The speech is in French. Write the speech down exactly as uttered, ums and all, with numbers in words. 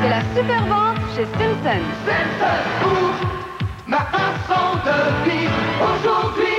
C'est la super vente chez Simpson. Simpson, bouge ma façon de vivre aujourd'hui.